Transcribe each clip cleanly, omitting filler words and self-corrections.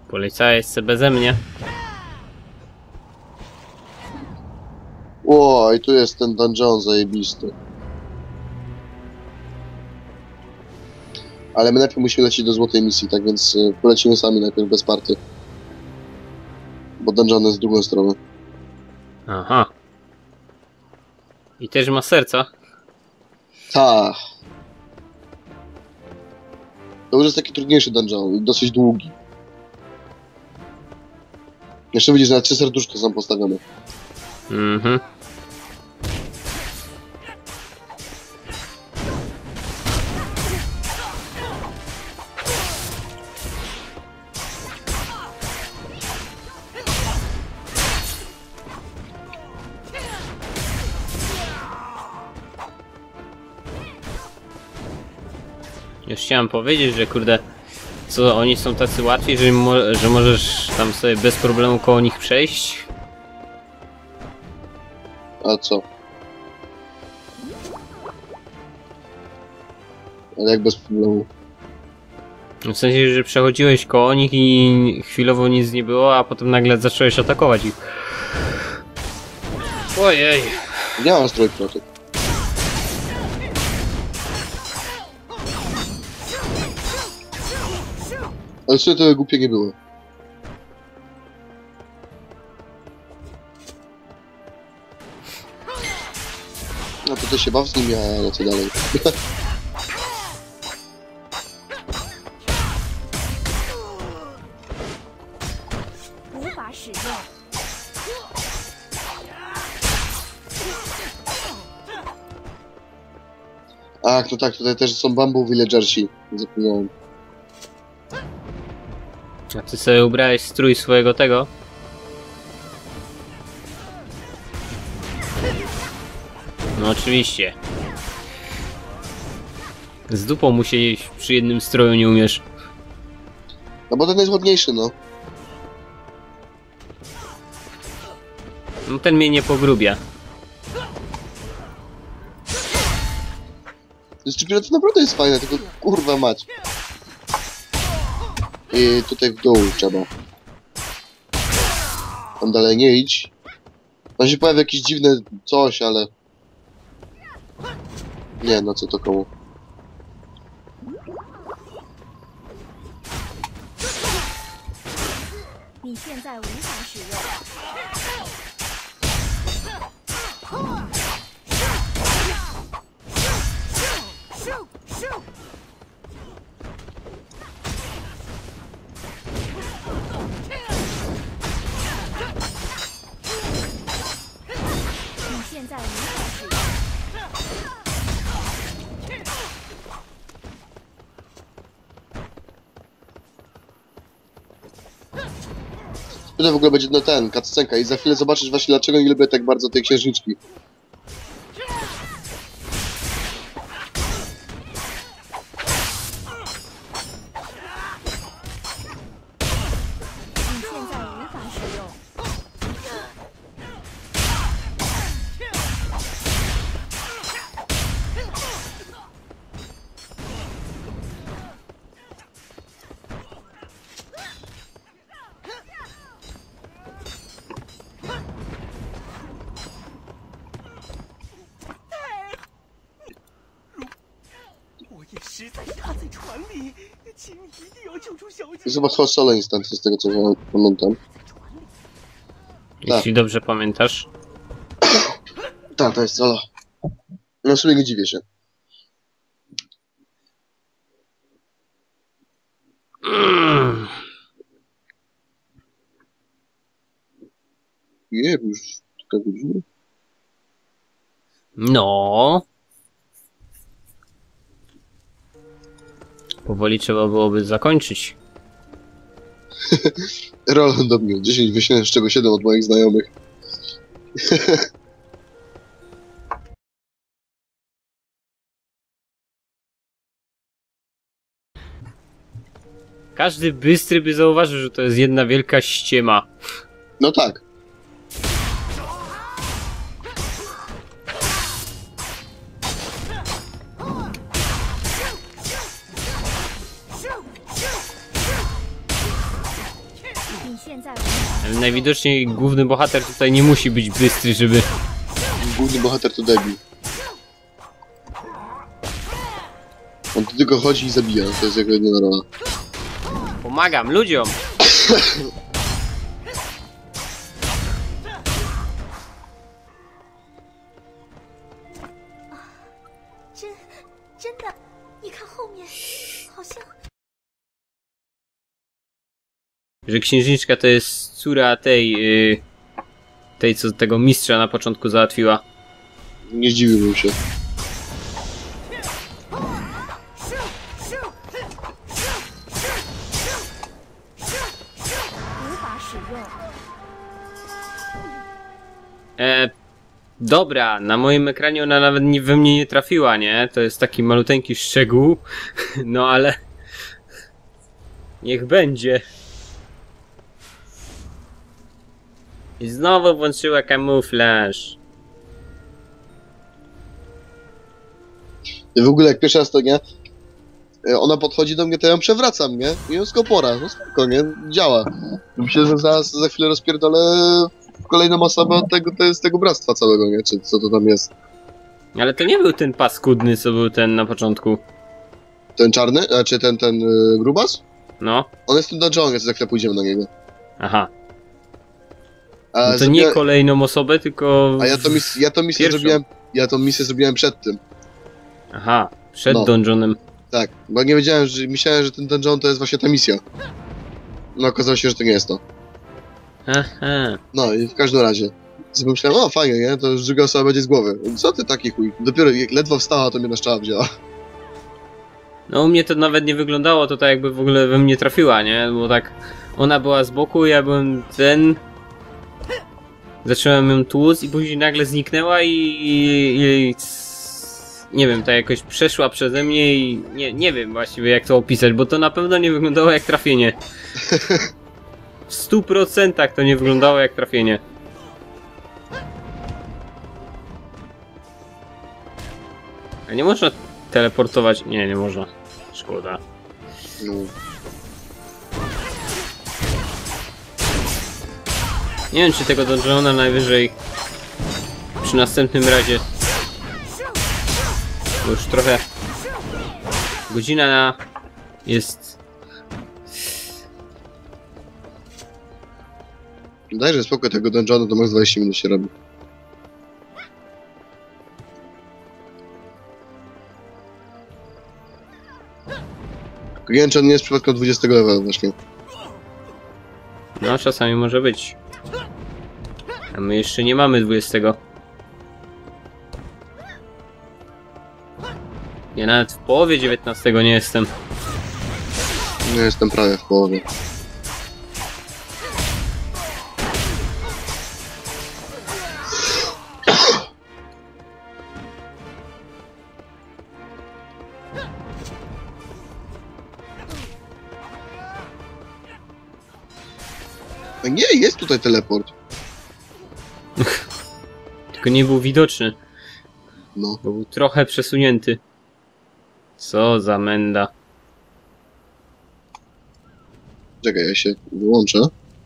Poleciałeś se beze mnie. O, i tu jest ten dungeon zajebisty. Ale my najpierw musimy lecieć do złotej misji, tak więc polecimy sami najpierw bez party. Bo dungeon jest z drugą stronę. Aha. I też ma serca. Ta. To już jest taki trudniejszy dungeon i dosyć długi. Jeszcze widzisz, że na 3 serduszka są postawione. Mhm. Już chciałem powiedzieć, że kurde, co oni są tacy łatwi, że możesz tam sobie bez problemu koło nich przejść. A co? Ale jak bez problemu? W sensie, że przechodziłeś koło nich i chwilowo nic nie było, a potem nagle zacząłeś atakować ich. Ojej. Nie mam strój protek. Ale sobie to głupie nie było. No to ty się baw z nimi, a lecę dalej. 无法使用。 Ach, no tak, tutaj też są bamboo villagersi. Zapomniałem. A ty sobie ubrałeś strój swojego tego? No oczywiście. Z dupą mu się przy jednym stroju nie umiesz. No bo ten jest ładniejszy, no. No ten mnie nie pogrubia. Dyscyplina to naprawdę jest fajna, tylko kurwa mać. I tutaj w dół trzeba. Tam dalej nie idź. Tam się pojawia jakieś dziwne coś, ale... Nie, no co to komu? 你现在无法使用。 你现在无法使用。 Tutaj w ogóle będzie no ten, cutscenka i za chwilę zobaczysz właśnie dlaczego nie lubię tak bardzo tej księżniczki. I zobacz solo instancje z tego co ja pamiętam. Jeśli dobrze pamiętasz. Tak, to jest solo. No w sumie nie dziwię się. Nie, już taka godzina. No. Powoli trzeba byłoby zakończyć. Roland do mnie, 10 wyślę, z czego 7 od moich znajomych. Każdy bystry by zauważył, że to jest jedna wielka ściema. No tak. 现在无法 Ale najwidoczniej główny bohater tutaj nie musi być bystry, żeby... Główny bohater to debil. On tu tylko chodzi i zabija, to jest jego jedyna rola. Pomagam ludziom! 真真的，你看后面，好像 Że księżniczka to jest córa tej... tej, co tego mistrza na początku załatwiła. Nie zdziwiłbym się. 无法使用。 Dobra, na moim ekranie ona nawet we mnie nie trafiła, nie? To jest taki maluteńki szczegół. No ale... Niech będzie. I znowu włączyła kamuflaż. I w ogóle jak pierwszy raz to, nie? Ona podchodzi do mnie, to ja ją przewracam, nie? I ją skopora, no spoko, nie? Działa. Myślę, że za chwilę rozpierdolę kolejną osobę od tego, to jest tego bractwa całego, nie? Czy co to tam jest? Ale to nie był ten paskudny, co był ten na początku. Ten czarny? A czy ten grubas? No. On jest w tym dungeonie, co za chwilę pójdziemy na niego. Aha. A No to nie kolejną osobę, tylko... A ja tą misję pierwszą. zrobiłem. Ja tą misję zrobiłem przed tym. Aha, przed No. dungeonem. Tak, bo nie wiedziałem, że myślałem, że ten dungeon to jest właśnie ta misja. No okazało się, że to nie jest to. Aha. No i w każdym razie. Sobie myślałem, o fajnie, nie? To już druga osoba będzie z głowy. Co ty taki chuj? Dopiero jak ledwo wstała, to mnie na szczała wzięła. No u mnie to nawet nie wyglądało to tak jakby w ogóle we mnie trafiła, nie? Bo tak ona była z boku, ja byłem ten... Zacząłem ją tłuc i później nagle zniknęła i nie wiem, tak jakoś przeszła przeze mnie i nie wiem właściwie jak to opisać, bo to na pewno nie wyglądało jak trafienie. W 100% to nie wyglądało jak trafienie. A nie można teleportować? Nie można. Szkoda. No. Nie wiem, czy tego dungeona najwyżej przy następnym razie. Bo już trochę godzina jest. Dajże spokój, tego dungeonu to max 20 minut się robi. Nie wiem, czy on nie jest przypadkiem 20 levela właśnie. No, czasami może być. A my jeszcze nie mamy 20. Ja nawet w połowie 19 nie jestem. Nie jestem prawie w połowie. A nie, jest tutaj teleport. Tylko nie był widoczny, No. bo był trochę przesunięty. Co za menda. Czekaj, ja się wyłączę.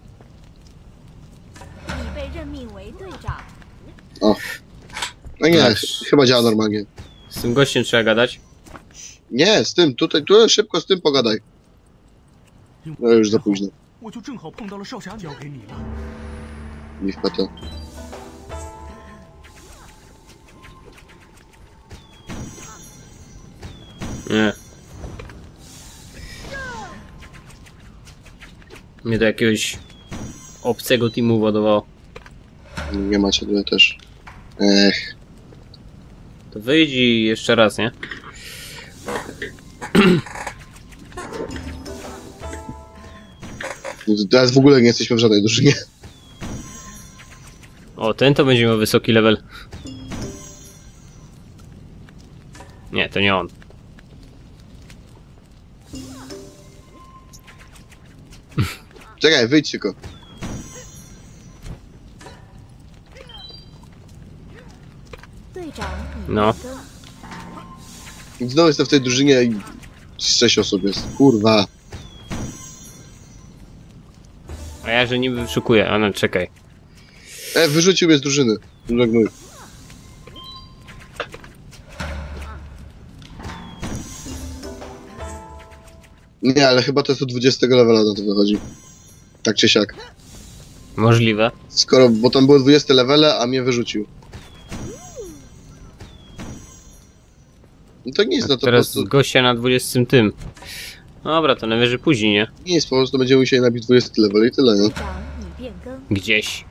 你被任命为队长。 O. No nie, Masz. chyba działa normalnie. Z tym gościem trzeba gadać. Nie, z tym, tu szybko z tym pogadaj. No już za późno. 我就正好碰到了少侠，交给你了。 Nie wpłata. Nie. Mnie do jakiegoś obcego teamu ładowało. Nie macie tutaj też. Ech. To wyjdź i jeszcze raz, nie? Teraz w ogóle nie jesteśmy w żadnej drużynie. O, ten to będzie miał wysoki level. Nie, to nie on. Czekaj, wyjdź tylko. No. I znowu jestem w tej drużynie i 6 osób jest. Kurwa. A ja, że nie wyszukuję, a no czekaj. Wyrzucił mnie z drużyny. Gnój. Nie, ale chyba to jest od 20 levela na to wychodzi. Tak czy siak. Możliwe. Skoro, bo tam były 20 levele, a mnie wyrzucił. No to nie jest, no to po Teraz prostu... gościa na 20 tym. Dobra, to najwyżej później, nie? Nie jest, po prostu będziemy musieli nabić 20 level i tyle, nie? 长已变更， Gdzieś.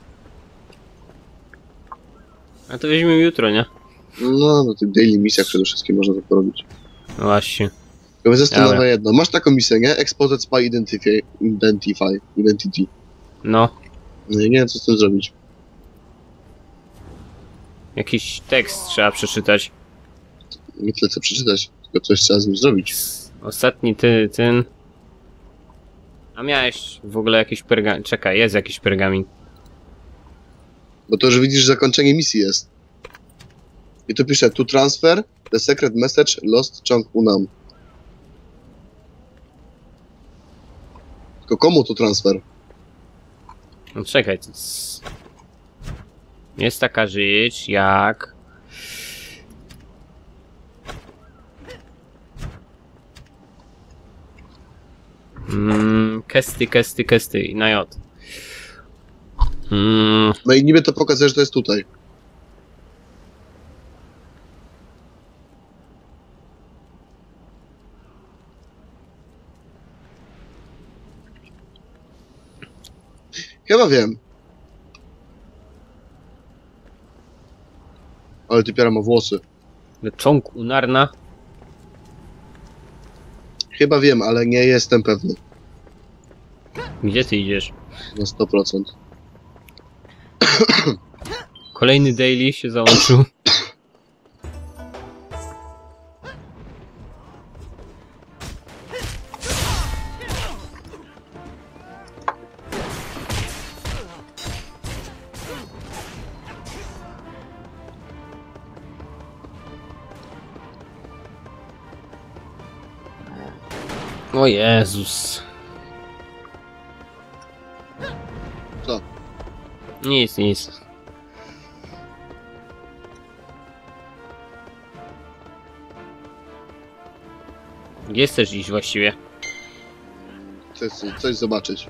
A to weźmiemy jutro, nie? No, na tych daily misjach przede wszystkim można to porobić. No właśnie. Ja mnie zastanawia Dobra. jedno. Masz taką misję, nie? Exposed Spy Identity. No. No i nie wiem, co z tym zrobić. Jakiś tekst trzeba przeczytać. Nie tyle co przeczytać, tylko coś trzeba z nim zrobić. Ostatni ten... A miałeś w ogóle jakiś pergamin... Czekaj, jest jakiś pergamin. Bo to już widzisz, że zakończenie misji jest. I tu pisze, to transfer the secret message lost Chong Unam. Tylko komu to transfer? No czekaj, to jest taka rzecz jak... Kesty na J. No i niby to pokazuje, że to jest tutaj. Chyba wiem. Ale typiara ma włosy. Czong Unarna. Chyba wiem, ale nie jestem pewny. Gdzie ty idziesz? Na 100%. Kolejny daily się załączył. O Jezus. Co? Nic. Gdzie chcesz iść właściwie? Chcę coś zobaczyć.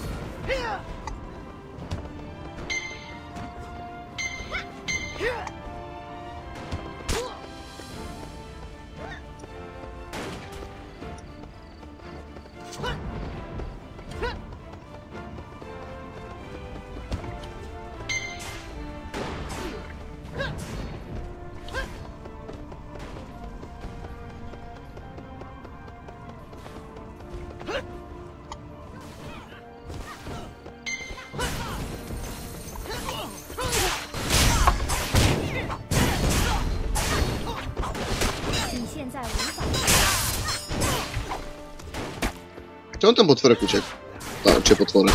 Czemu ten potworek uciekł? Tak, czy potworek?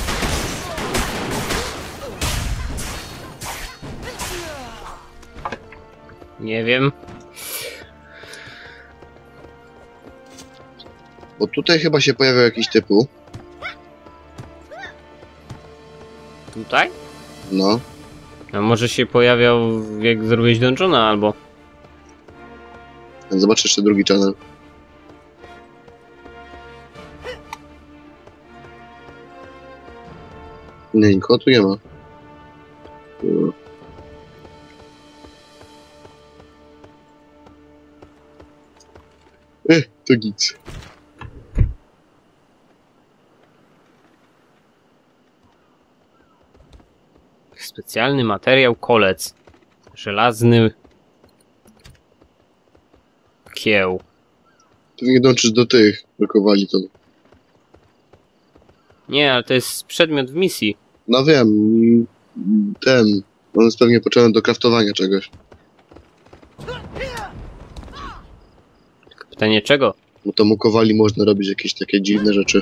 Nie wiem. Bo tutaj chyba się pojawiał jakiś typu. Tutaj? No. A może się pojawiał jak zrobiłeś dungeona albo... Zobacz jeszcze drugi channel. Nie, nikogo tu nie ma. To nic. Specjalny materiał kolec. Żelazny... Kieł. Tu nie dążysz do tych, blokowali to. Nie, ale to jest przedmiot w misji. No wiem, ten. On jest pewnie potrzebny do kraftowania czegoś. Pytanie czego? Bo to mukowali można robić jakieś takie dziwne rzeczy.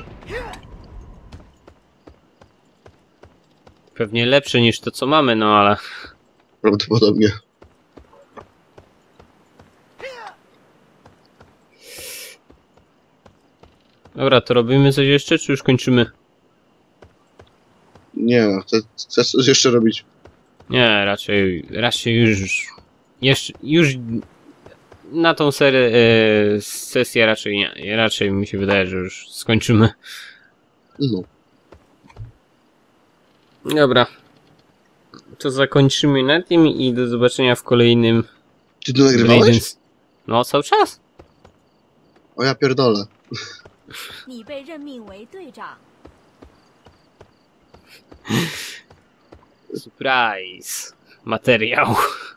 Pewnie lepsze niż to co mamy, no ale... Prawdopodobnie. Dobra, to robimy coś jeszcze, czy już kończymy? Nie, chcesz coś jeszcze robić? Nie, raczej już na tą serię, sesję raczej nie. Raczej mi się wydaje, że już skończymy. No. Dobra. To zakończymy na tym i do zobaczenia w kolejnym... Ty tu nagrywałeś? No, cały czas. O ja pierdolę. 你被任命为队长。 Surprise. Materiał.